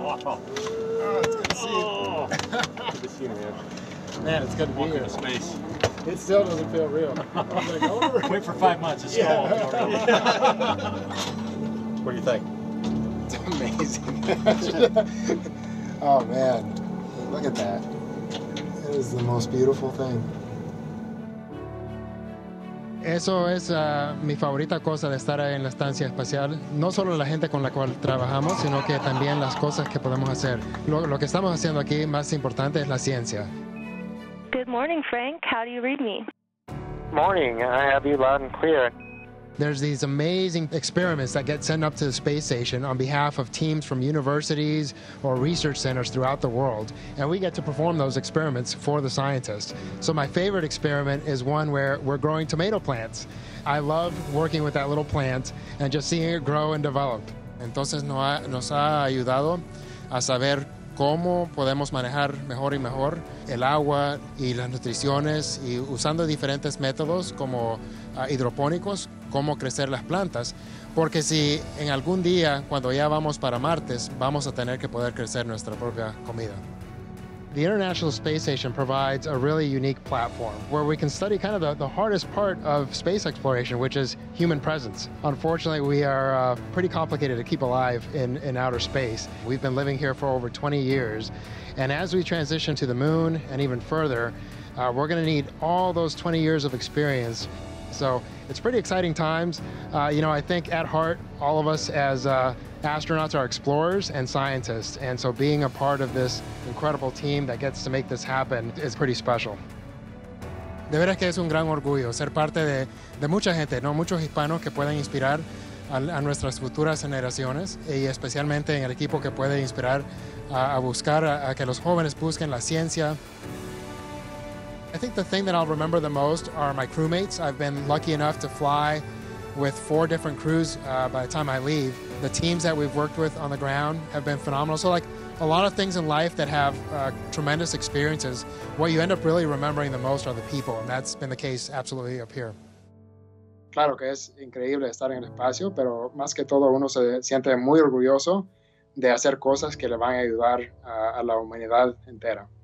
Oh, it's good to see you. Good to see you, man. Man, it's good to be Welcome here. to space. It still doesn't feel real. I was like, oh. Wait for 5 months. It's stalled. What do you think? It's amazing. Oh man, look at that. It is the most beautiful thing. Eso es mi favorita cosa de estar en la estancia espacial. No solo la gente con la cual trabajamos, sino que también las cosas que podemos hacer. Lo que estamos haciendo aquí, más importante, es la ciencia. Good morning, Frank. How do you read me? Morning. I have you loud and clear. There's these amazing experiments that get sent up to the space station on behalf of teams from universities or research centers throughout the world, and we get to perform those experiments for the scientists. So my favorite experiment is one where we're growing tomato plants. I love working with that little plant and just seeing it grow and develop. Entonces nos ha ayudado a saber cómo podemos manejar mejor y mejor el agua y las nutriciones y usando diferentes métodos como hidropónicos, cómo crecer las plantas, porque si en algún día, cuando ya vamos para Marte, vamos a tener que poder crecer nuestra propia comida. The International Space Station provides a really unique platform where we can study kind of the hardest part of space exploration, which is human presence. Unfortunately, we are pretty complicated to keep alive in outer space. We've been living here for over 20 years, and as we transition to the moon and even further, we're going to need all those 20 years of experience. So it's pretty exciting times. I think at heart, all of us as astronauts are explorers and scientists, and so being a part of this incredible team that gets to make this happen is pretty special. De veras que es un gran orgullo ser parte de mucha gente, ¿no? Muchos hispanos que pueden inspirar a nuestras futuras generaciones y especialmente en el equipo que puede inspirar a buscar a que los jóvenes busquen la ciencia. I think the thing that I'll remember the most are my crewmates. I've been lucky enough to fly with 4 different crews by the time I leave. The teams that we've worked with on the ground have been phenomenal. So like a lot of things in life that have tremendous experiences, what you end up really remembering the most are the people, and that's been the case absolutely up here. Claro que es increíble estar en el espacio, pero más que todo uno se siente muy orgulloso de hacer cosas que le van a ayudar a la humanidad entera.